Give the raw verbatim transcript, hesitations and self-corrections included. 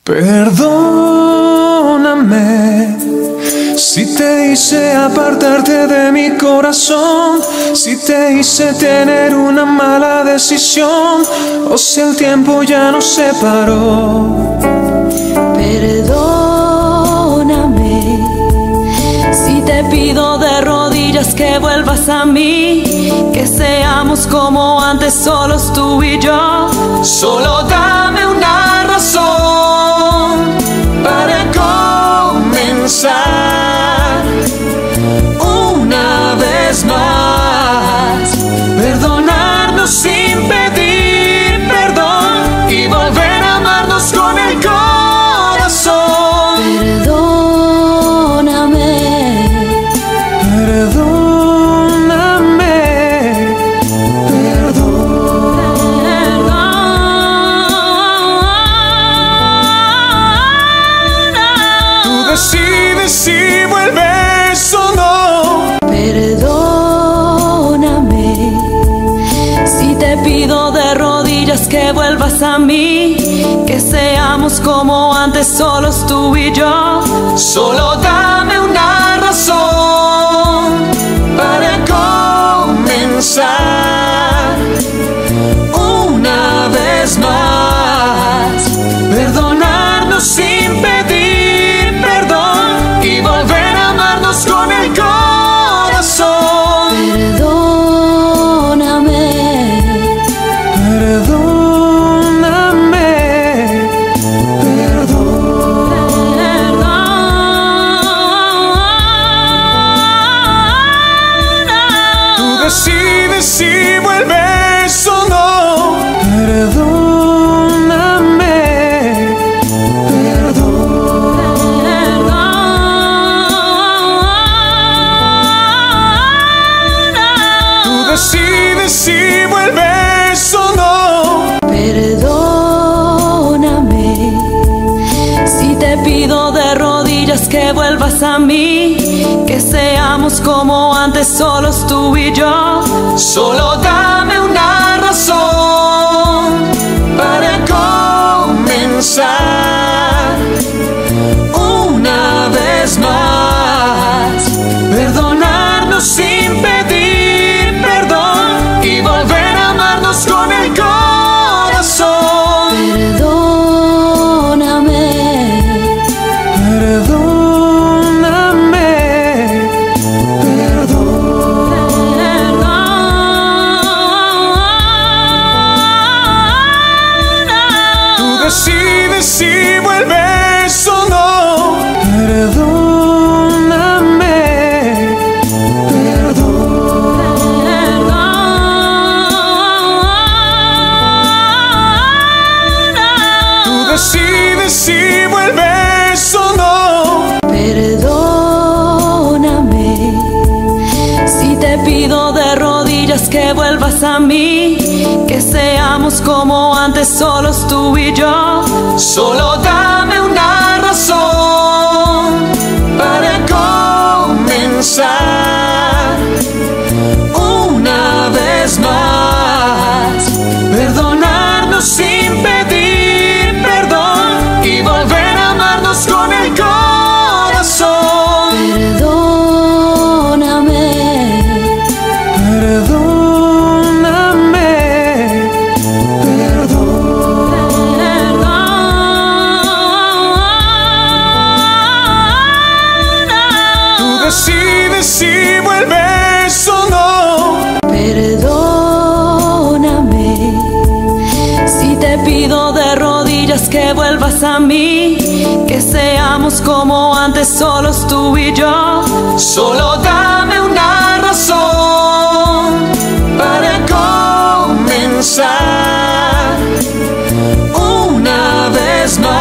Perdóname si te hice apartarte de mi corazón, si te hice tener una mala decisión, o si el tiempo ya nos separó. Perdóname si te pido de rodillas que vuelvas a mí, que seamos como antes, solos tú y yo. Solo dame una razón para comenzar una vez más, perdonarnos sin pedir perdón y volver a amarnos con el corazón. Perdóname, perdóname, decides si vuelves o no. perdóname si te pido de rodillas que vuelvas a mí, que seamos como antes, solos tú y yo. Solo dame una razón para comenzar una vez más, perdonarnos sin pedir perdón y volver a amarnos con el corazón. Perdóname, Perdóname, tú decides si vuelves o no. Perdóname, tú decides si vuelves o no. perdóname si te pido de rodillas que vuelvas a mí, que seamos como antes, solos tú y yo. Solo dame una razón para comenzar una vez más, perdonarnos sin pedir perdón y volver a amarnos con el corazón. Perdóname, Perdóname, tú decides si vuelves o no. Perdóname, tú decides si vuelves o no. perdóname si te pido de rodillas que vuelvas a mí, que seamos como antes, solos tú y yo. Solo dame una razón para comenzar una vez más, perdonarnos sin pedir perdón y volver a amarnos con el corazón. Perdóname, Perdóname, tú decides si vuelves o no. perdóname si te pido de rodillas que vuelvas a mí, que seamos como antes, solos tú y yo. Solo dame una razón para comenzar una vez más,